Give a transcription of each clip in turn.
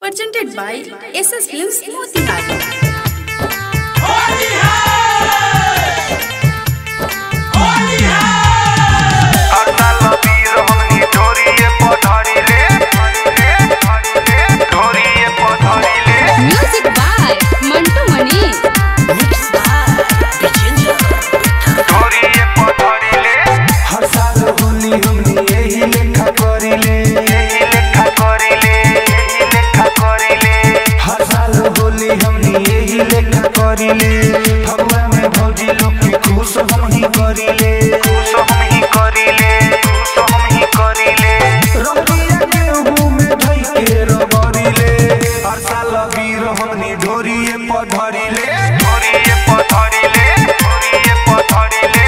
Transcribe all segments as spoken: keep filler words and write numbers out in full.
presented by S S Films Motihari. Music by Mantu Mani. Mixed by Vijendra. हर साल होली हमनी यही लेखा करिले यही लेखा करिले यही लेखा करिले हर साल होली हमनी यही लेखा करिले भगवा में भौजी लोग के खुश हम ही करिले खुश हम ही करिले खुश हम ही करिले रंगिया के मुंह में धई के रगड़िले हर साल वीर हमनी ढोरिए पधरिले ढोरिए पधरिले ढोरिए पधरिले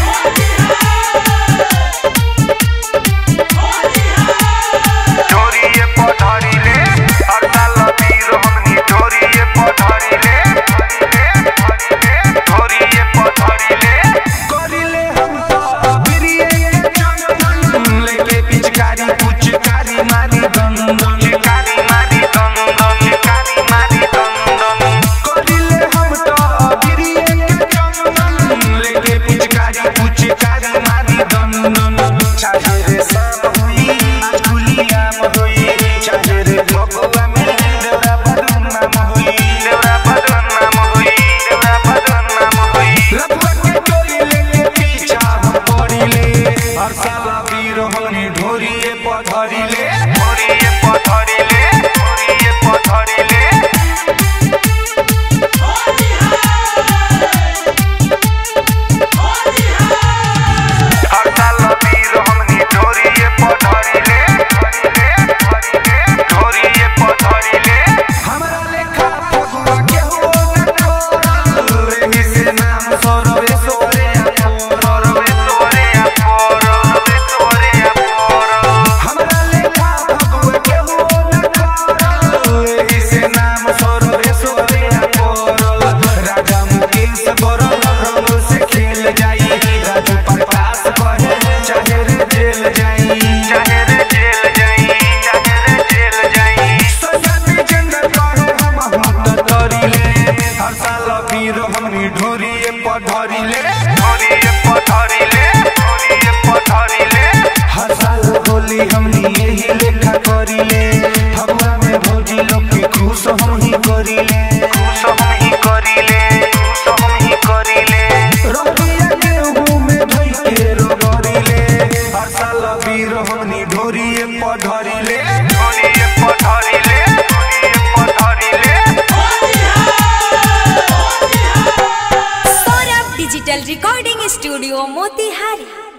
ढोरिए पधरिले ढोरिए पधरिले ढोरिए पधरिले हर साल वीर हमनी ढोरिए पधरिले ढोरिए पधरिले हमरा लेखा फगुआ के हो न छोड़ल एही से नाम सरवे सोरे सरवे सोरे सरवे सोरे हमरा लेखा फगुआ के हो न छोड़ल एही से नाम सरवे सोरे राजा मुकेश बरल रंग से खेल जाई राजू प्रकाश कहे चाहे रे जेल जाई चाहे रे जेल जाई चाहे रे जेल जाई सजा विजेंद्र कहे हम हम तरिले हर साल वीर हमनी ढोरिए पधरिले ढोरिए पधरिले ढोरिए पधरिले हर साल होली हमनी यही लेखा करिले भगवा में भौजी लोग के खुश हम ही करिले खुश हम ही करिले खुश हम ही करिले रंगिया के मुंह में धई के रगड़िले हर साल वीर हमनी ढोरिए पधरिले ढोरिए पधरिले ढोरिए पधरिले Saurabh Digital Recording Studio Motihari.